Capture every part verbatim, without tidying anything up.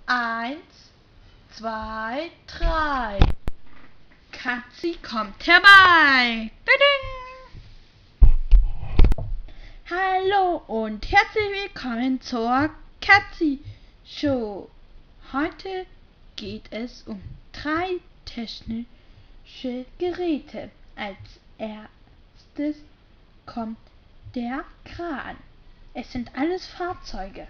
Eins, zwei, drei. Katzi kommt herbei. Ding. Hallo und herzlich willkommen zur Katzi Show. Heute geht es um drei technische Geräte. Als erstes kommt der Kran. Es sind alles Fahrzeuge.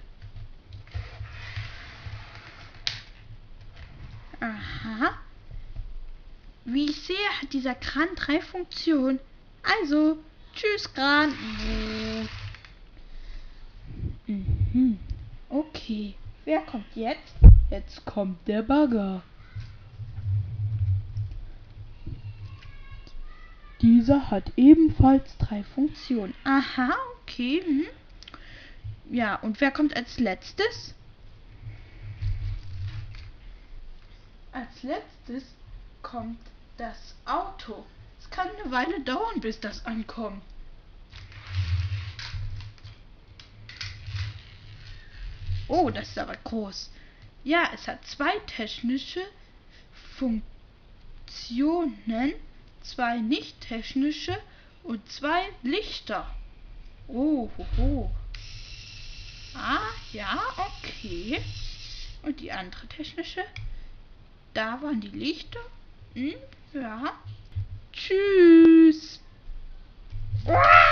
Aha. Wie ich sehe, hat dieser Kran drei Funktionen. Also, tschüss Kran. Mhm. Okay, wer kommt jetzt? Jetzt kommt der Bagger. Dieser hat ebenfalls drei Funktionen. Aha, okay. Hm. Ja, und wer kommt als letztes? Als letztes kommt das Auto. Es kann eine Weile dauern, bis das ankommt. Oh, das ist aber groß. Ja, es hat zwei technische Funktionen, zwei nicht technische und zwei Lichter. Oh, ho, ho. Ah, ja, okay. Und die andere technische? Da waren die Lichter. Hm, ja. Tschüss.